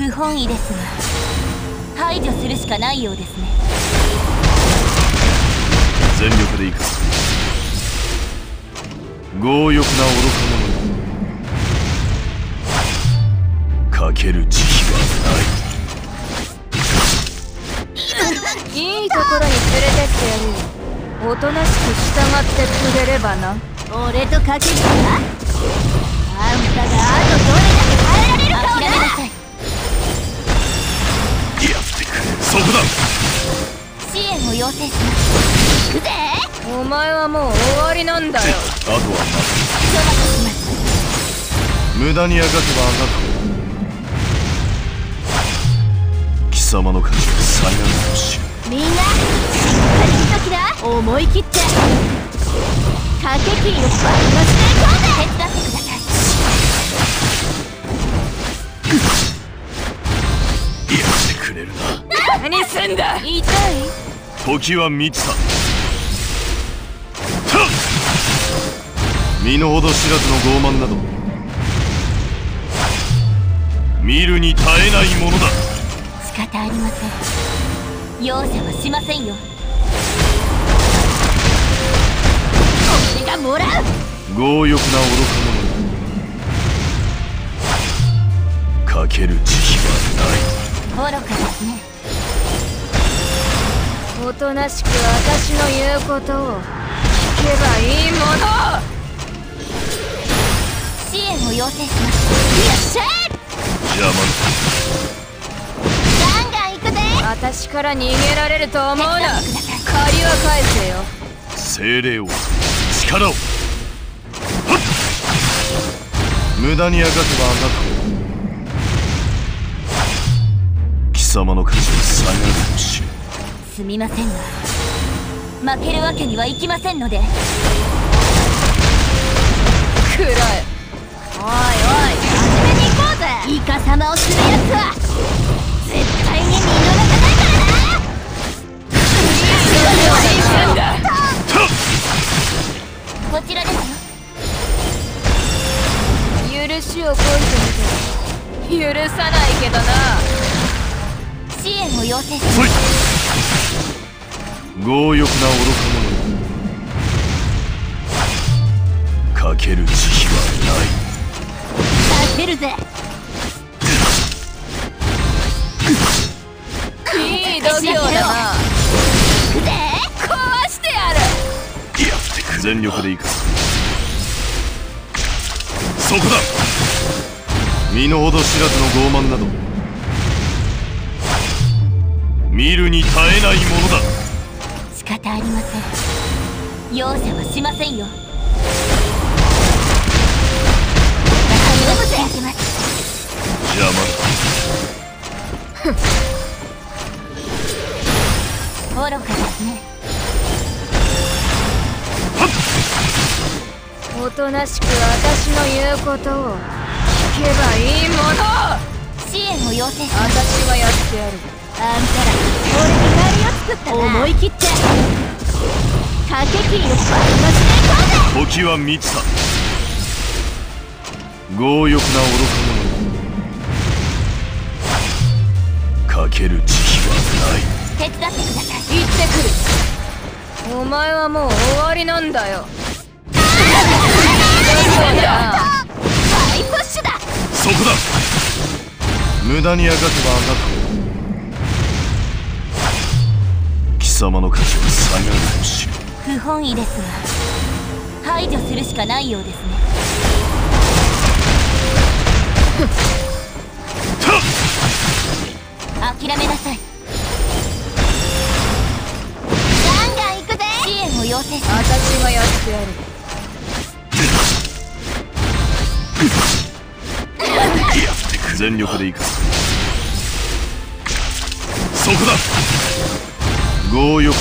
不本意ですが排除するしかないようですね。 全力でいく。強欲な愚か者にかける慈悲はない。 いいところに連れてってやるよ。おとなしく従ってくれればな。 俺とかけるか。あんたがあとどれだけ耐えられるかをな。諦めなさい。 やってくれ。そこだ。 支援を要請します。行くぜ。 お前はもう終わりなんだよ。 あとは待つ。 一任せします。 無駄にあがけばあがく。貴様の価値は下がると知る。 みんなしっかりいく時だ。思い切って賭け金をバッとしていこうぜ。手伝ってください。 やってくれるな。 何すんだ。 痛い。 時は満ちた。身の程知らずの傲慢など見るに耐えないものだ。 仕方ありません。容赦はしませんよ。俺がもらう。 強欲な愚か者にかける慈悲はない。 愚かですね。 おとなしく私の言うことを聞けばいいもの。 支援を要請します。よっしゃ邪魔ガンガン行くぜ。 私から逃げられると思うな。借りは返せよ。 精霊を力を。無駄にあがけばあがく。貴様の価値は下がると知る。 すみませんが負けるわけにはいきませんので。 くらえ。おいおい、始めに行こうぜ。 イカ様をするやつは絶対に見逃さないからな。こちらですよ。 許しをこいてみて。許さないけどな。 支援を要請します。 強欲な愚か者にかける慈悲はない。 出るぜ。 いい度胸だな。 行くぜ。 壊してやる。 やってく。全力でいく。そこだ。身の程知らずの傲慢など見るに耐えないものだ。 仕方ありません。容赦はしませんよ。頼むぜ。 邪魔だ。愚かですね。 おとなしく私の言うことを聞けばいいもの。 支援を要請します。 私がやってやる。 あんたら俺に借りを作ったな。思い切って賭け金をバッとしていこうぜ。 時は満ちた。強欲な愚か者にかける慈悲はない。 手伝ってください。 行ってくる。お前はもう終わりなんだよ。 ハイプッシュだ。 そこだ。無駄にあがけばあがく。貴様の価値は下がると知る。 不本意ですが排除するしかないようですね。諦めなさい。ガンガン行くぜ。支援を要請します。 私がやってやる。 やってく。全力でいく。そこだ。強欲な愚か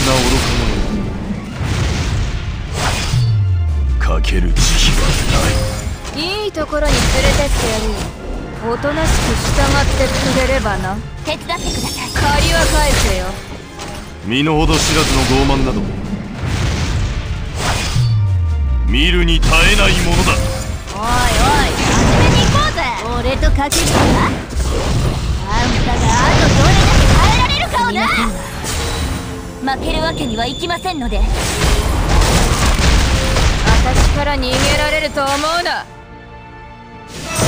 者にかける慈悲はない。 いいところに連れてってやるよ。おとなしく従ってくれればな。 手伝ってください。 借りは返せよ。 身の程知らずの傲慢など見るに耐えないものだ。 おいおい、始めに行こうぜ。俺とかけるか。あんんたがあとどれだけ耐えられるかをな。負けるわけにはいきませんので。 私から逃げられると思うな。